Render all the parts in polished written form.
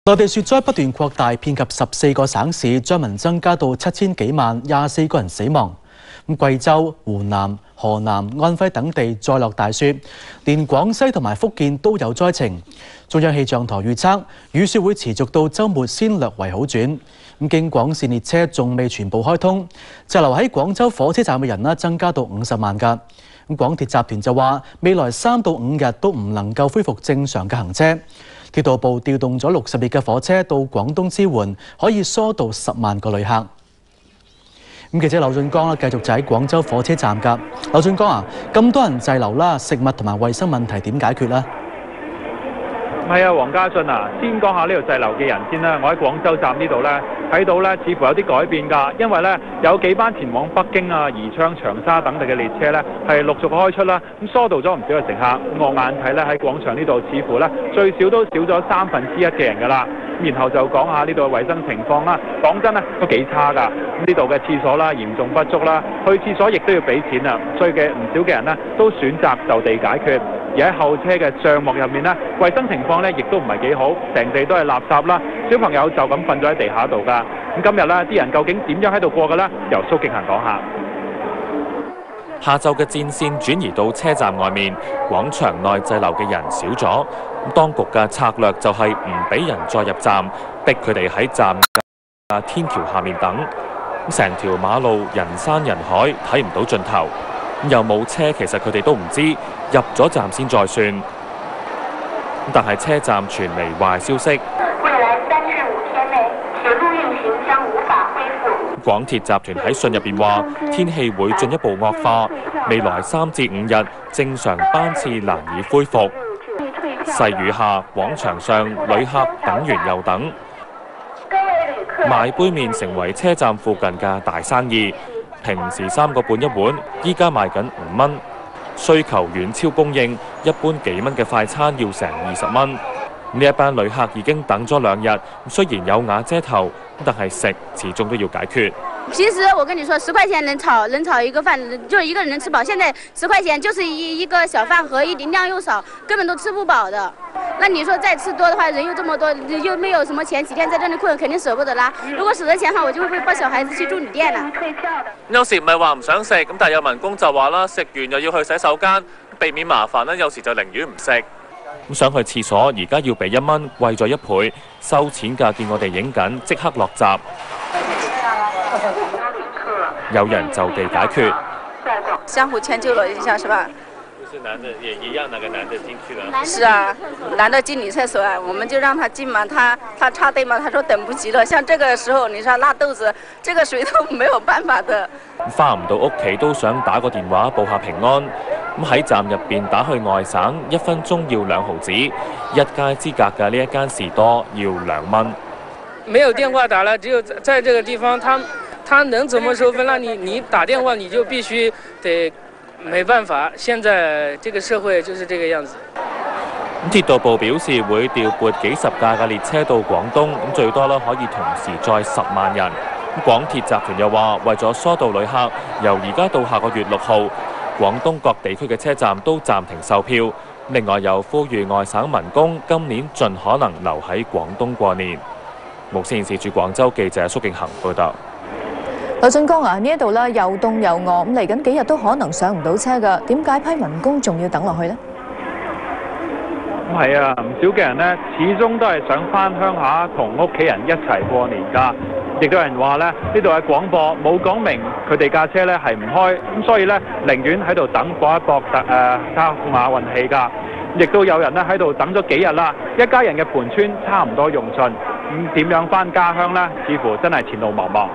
內地雪災不斷擴大，遍及14個省市，災民增加到7000幾萬，24個人死亡。貴州、湖南、河南、安徽等地再落大雪，連廣西同埋福建都有災情。中央氣象台預測，雨雪會持續到週末先略為好轉。京廣線列車仲未全部開通，滯留喺廣州火車站嘅人增加到50萬㗎。廣鐵集團就話，未來3到5日都唔能夠恢復正常嘅行車。鐵道部調動咗60列嘅火車到廣東支援，可以疏導10萬個旅客。記者劉俊江繼續就喺廣州火車站㗎。劉俊江啊，咁多人滯留啦，食物同埋衛生問題點解決呢？ 係啊，黃家俊啊，先講下呢度滯留嘅人先啦。我喺廣州站呢度呢，睇到呢似乎有啲改變㗎，因為呢有幾班前往北京啊、宜昌、長沙等地嘅列車呢係陸續開出啦，咁疏導咗唔少嘅乘客。我眼睇呢喺廣場呢度似乎呢最少都少咗1/3嘅人㗎啦。然後就講下呢度嘅衞生情況啦。講真呢都幾差㗎。呢度嘅廁所啦嚴重不足啦，去廁所亦都要俾錢啊。所以唔少嘅人呢都選擇就地解決。而喺候車嘅帳幕入面呢，衞生情況呢亦都唔係幾好，成地都係垃圾啦，小朋友就咁瞓咗喺地下度㗎。咁今日呢啲人究竟點樣喺度過嘅呢？由蘇敬恆講下。 下晝嘅戰線轉移到車站外面，廣場內滯留嘅人少咗。當局嘅策略就係唔俾人再入站，逼佢哋喺站嘅天橋下面等。成條馬路人山人海，睇唔到盡頭。又冇車，其實佢哋都唔知入咗站先再算。但係車站傳嚟壞消息， 未來3至5天內，鐵路運行將無法恢復。 廣鐵集團喺信入邊話，天氣會進一步惡化，未來3至5日正常班次難以恢復。細雨下，廣場上旅客等完又等，賣杯麵成為車站附近嘅大生意。平時3個半一碗，依家賣緊5蚊。需求遠超供應，一般幾蚊嘅快餐要成20蚊。呢一班旅客已經等咗2日，雖然有瓦遮頭，但係食始終都要解決。 平時我跟你說10塊錢能炒一個飯，就是一個人能吃飽。現在10塊錢就是一個小飯盒，量又少，根本都吃不飽的。那你說再吃多的話，人又這麼多，又沒有什麼錢，幾天在這裡困，肯定捨不得啦。如果捨得錢的話，我就會幫小孩子去住旅店啦。 有時唔係話唔想食，咁但係有民工就話啦，食完又要去洗手間，避免麻煩啦，有時就寧願唔食。咁想去廁所，而家要俾1蚊，貴咗1倍。收錢㗎，見我哋影緊，即刻落閘。有人就地解決， 相互遷就了一下，是吧？ 就是男的也一樣，那個男的進去了。 是啊，男的進女廁所啊，我們就讓他進嘛，他插隊嘛，他說等不及了。像這個時候，你說拉肚子，這個誰都沒有辦法的。 返唔到屋企都想打個電話報下平安。咁喺站入邊打去外省，1分鐘要2毫子，一街之隔嘅呢一間士多要2蚊。 沒有電話打了，只有在這個地方，他能怎麼收分？那你打電話你就必須得沒辦法。現在這個社會就是這個樣子。 鐵道部表示會調撥幾十架嘅列車到廣東，咁最多可以同時載10萬人。廣鐵集團又話，為咗疏導旅客，由而家到下個月6號，廣東各地區嘅車站都暫停售票。另外又呼籲外省民工今年盡可能留喺廣東過年。無線電視駐廣州記者蘇敬恆報道。 劉俊江啊，呢一度咧又凍又餓，咁嚟緊幾日都可能上唔到車㗎。點解批民工仲要等落去呢？ 係啊，唔少嘅人呢，始終都係想返鄉下同屋企人一齊過年㗎。亦都有人話呢，呢度係廣播冇講明佢哋架車呢係唔開，咁所以呢，寧願喺度等搏一搏睇下運氣㗎。亦都有人呢喺度等咗幾日啦，一家人嘅盤川差唔多用盡，咁點樣返家鄉呢？似乎真係前路茫茫。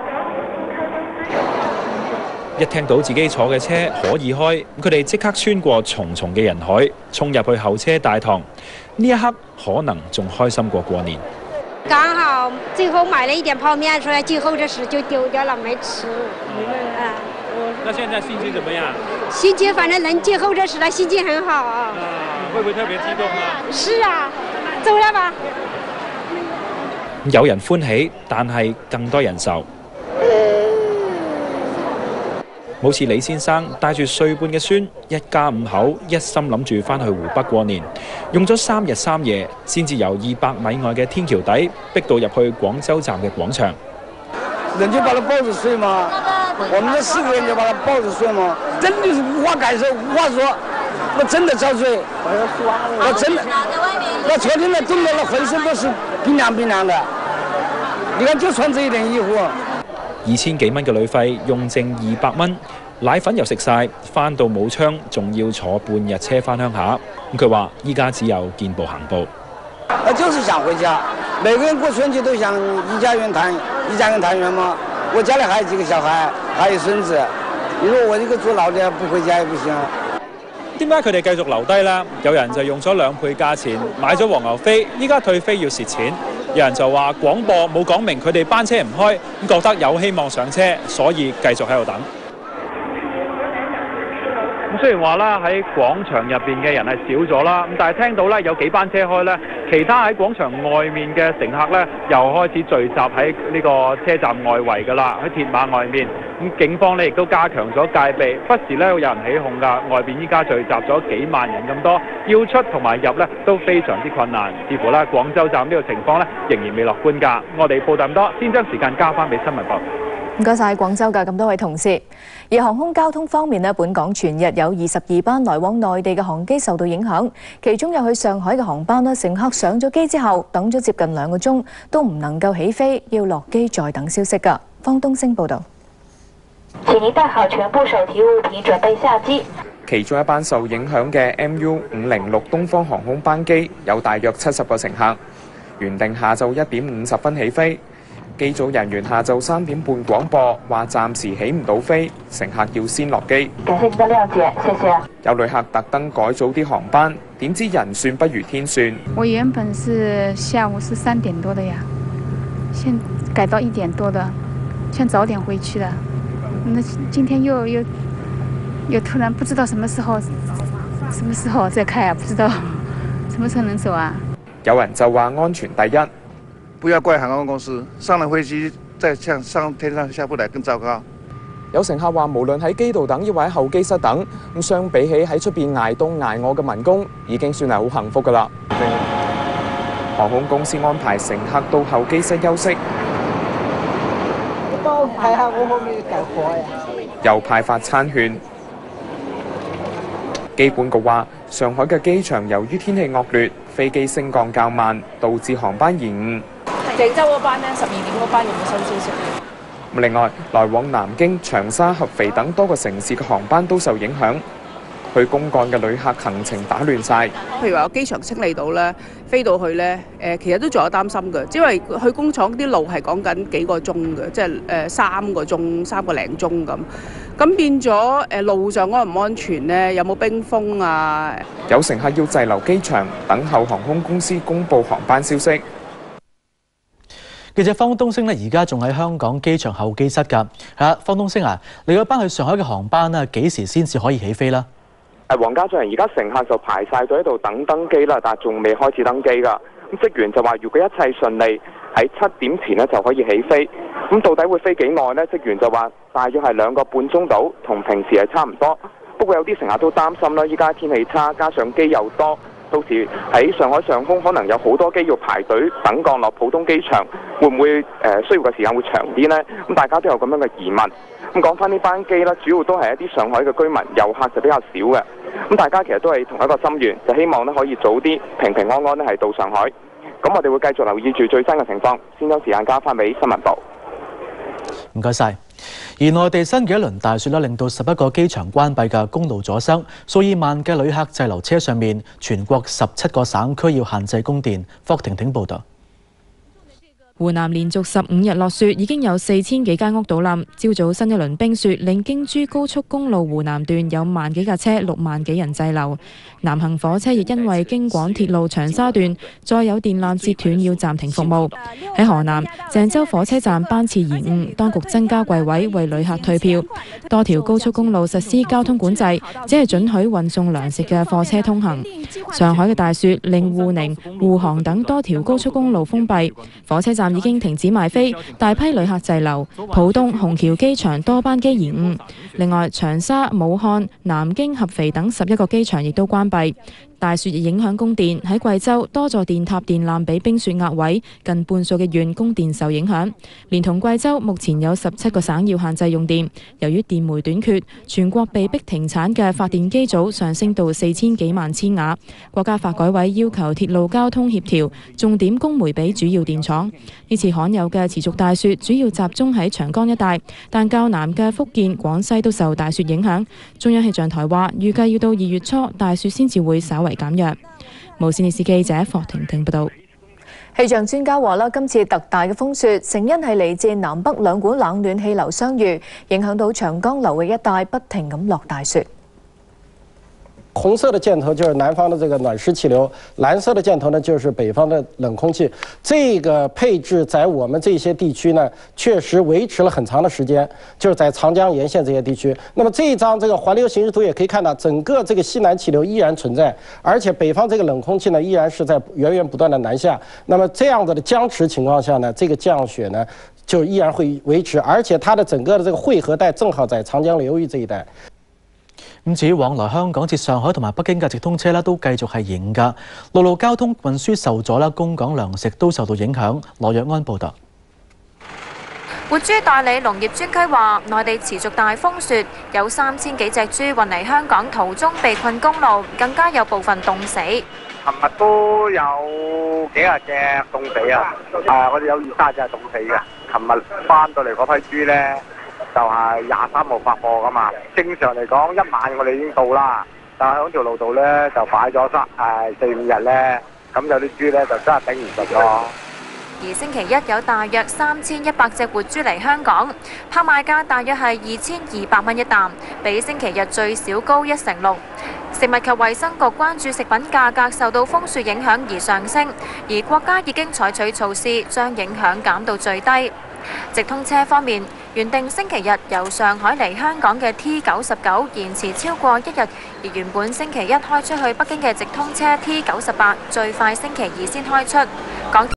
一聽到自己坐嘅車可以開，佢哋即刻穿過重重嘅人海，衝入去候車大堂。呢一刻可能仲開心過過年。 剛好最後買了一點泡麵出來，最後這時就丟掉了，沒吃。 那現在心情怎麼樣？ 心情反正能最後這時了，心情很好啊。 會唔會特別激動啊？ 是啊，走了吧。 有人歡喜，但係更多人愁。 好似李先生帶住歲半嘅孫，一家5口一心諗住翻去湖北過年，用咗3日3夜先至由200米外嘅天橋底逼到入去廣州站嘅廣場。 人就把他抱着睡嗎？我們這4個人就把他抱着睡嗎？真的是無法感受，無法說，我真的遭罪，我真的，我昨天呢凍到了渾身都是冰涼冰涼的，你看就穿這一件衣服。 2000幾蚊嘅旅費用剩200蚊，奶粉又食晒，翻到武昌仲要坐半日車翻鄉下。佢話依家只有見步行步。 我就是想回家，每個人過春節都想一家人團圓嘛。我家裏還有幾個小孩，還有孫子，你說我一個坐牢的不回家也不行。 點解佢哋繼續留低呢？有人就用咗2倍價錢買咗黃牛飛，依家退飛要蝕錢。有人就話廣播冇講明佢哋班車唔開，咁覺得有希望上車，所以繼續喺度等。 咁雖然話啦，喺廣場入邊嘅人係少咗啦，咁但係聽到咧有幾班車開咧，其他喺廣場外面嘅乘客咧又開始聚集喺呢個車站外圍㗎啦，喺鐵馬外面。咁警方咧亦都加強咗戒備，不時咧有人起哄㗎。外邊依家聚集咗幾萬人咁多，要出同埋入咧都非常之困難。似乎咧廣州站呢個情況咧仍然未樂觀㗎。我哋報道咁多，先將時間交翻俾新聞部。 唔該晒廣州嘅咁多位同事。而航空交通方面呢，本港全日有22班來往內地嘅航機受到影響，其中有去上海嘅航班呢，乘客上咗機之後等咗接近2個鐘都唔能夠起飛，要落機再等消息㗎。方東升報導。 請您帶好全部手提物品，準備下機。 其中一班受影響嘅 MU506 東方航空班機有大約70個乘客，原定下晝1點50分起飛。機組人員下晝3點半廣播，話暫時起唔到飛，乘客要先落機。 感謝您的諒解，謝謝。 有旅客特登改早啲航班，點知人算不如天算。 我原本是下午是3點多的呀，現改到1點多的，想早點回去的。那今天又突然不知道什麼時候再開啊，不知道什麼時候能走啊。 有人就話安全第一。 不要怪航空公司，上了飛機再上天上下不來更糟糕。 有乘客話，無論喺機度等，抑或喺候機室等，咁相比起喺出邊捱凍捱餓嘅民工，已經算係好幸福㗎啦。航空公司安排乘客到候機室休息， 幫我睇下我可唔可以救火呀？ 又派發餐券。機管局話，上海嘅機場由於天氣惡劣，飛機升降較慢，導致航班延誤。 鄭州嗰班呢，12點嗰班有冇收消息？ 另外，來往南京、長沙、合肥等多個城市嘅航班都受影響。去公幹嘅旅客行程打亂晒。 譬如話機場清理到咧，飛到去咧，其實都仲有擔心嘅，因為去工廠啲路係講緊幾個鐘嘅，即係3個鐘、3個零鐘咁。咁變咗路上安唔安全呢？有冇冰封啊？ 有乘客要滯留機場，等候航空公司公佈航班消息。 記者方東升而家仲喺香港機場候機室㗎。方東升啊，你嗰班去上海嘅航班啊，幾時先至可以起飛啦？ 黃家俊，而家乘客就排晒咗喺度等登機啦，但係仲未開始登機㗎。咁職員就話，如果一切順利，喺7點前呢就可以起飛。咁到底會飛幾耐呢？職員就話，大約係2個半鐘到，同平時係差唔多。不過有啲乘客都擔心啦，依家天氣差，加上機又多，到時喺上海上空可能有好多機要排隊等降落普通機場，會唔會需要嘅時間會長啲呢？咁大家都有咁樣嘅疑問。咁講翻呢班機啦，主要都係一啲上海嘅居民，遊客就比較少嘅。咁大家其實都係同一個心願，就希望咧可以早啲平平安安咧係到上海。咁我哋會繼續留意住最新嘅情況，先將時間交翻俾新聞部。 唔該晒。而內地新嘅一輪大雪咧，令到11個機場關閉嘅公路阻塞，數以萬嘅旅客滯留車上面，全國17個省區要限制供電。霍婷婷報導。 湖南連續15日落雪，已經有4000幾間屋倒冧。朝早新一輪冰雪令京珠高速公路湖南段有萬幾架車、6萬幾人滯留。南行火車亦因為京廣鐵路長沙段再有電纜截斷，要暫停服務。喺河南， 鄭州火車站班次延誤，當局增加櫃位為旅客退票。多條高速公路實施交通管制，只係准許運送糧食嘅貨車通行。上海嘅大雪令滬寧、滬杭等多條高速公路封閉，火車站已經停止賣飛，大批旅客滯留。浦東、虹橋機場多班機延誤。另外，長沙、武漢、南京、合肥等11個機場亦都關閉。大雪亦影響供電，喺貴州多座電塔電纜被冰雪壓毀，近半數嘅縣供電受影響。連同貴州，目前有17個省要限制用電。由於電煤短缺，全國被逼停產嘅發電機組上升到4000幾萬千瓦。國家發改委要求鐵路交通協調，重點供煤俾主要電廠。呢次罕有嘅持續大雪主要集中喺長江一帶，但較南嘅福建、廣西都受大雪影響。中央氣象台話，預計要到2月初，大雪先至會稍為減弱。無線電視記者霍婷婷報道。 氣象專家話啦，今次特大嘅風雪成因係嚟自南北兩股冷暖氣流相遇，影響到長江流域一帶不停咁落大雪。 紅色的箭頭就是南方的這個暖濕氣流，藍色的箭頭呢就是北方的冷空氣。這個配置在我們這些地區呢，確實維持了很長的時間，就是在長江沿線這些地區。那麼這一張這個環流形勢圖也可以看到，整個這個西南氣流依然存在，而且北方這個冷空氣呢依然是在源源不斷的南下。那麼這樣子的僵持情況下呢，這個降雪呢就依然會維持，而且它的整個的這個匯合帶正好在長江流域這一帶。 咁至於往來香港至上海同埋北京嘅直通車都繼續係延誤㗎，陸路交通運輸受阻啦，供港糧食都受到影響。羅若安報道。 活豬代理農業專區話，內地持續大風雪，有3000幾隻豬運嚟香港途中被困公路，更加有部分凍死。 琴日都有幾廿隻凍死啊！我哋有2-3隻係凍死嘅。琴日翻到嚟嗰批豬呢，就係23號發貨噶嘛。正常嚟講，1晚我哋已經到啦，但係喺條路度呢，就擺咗4-5日呢，咁有啲豬呢，就真係頂唔順咯。 而星期一有大約3100隻活豬嚟香港，拍賣價大約係2200蚊一擔，比星期日最少高1成6。食物及衛生局關注食品價格受到風雪影響而上升，而國家已經採取措施將影響減到最低。直通車方面，原定星期日由上海嚟香港嘅 T99 延遲超過1日，而原本星期一開出去北京嘅直通車 T98 最快星期二先開出。港鐵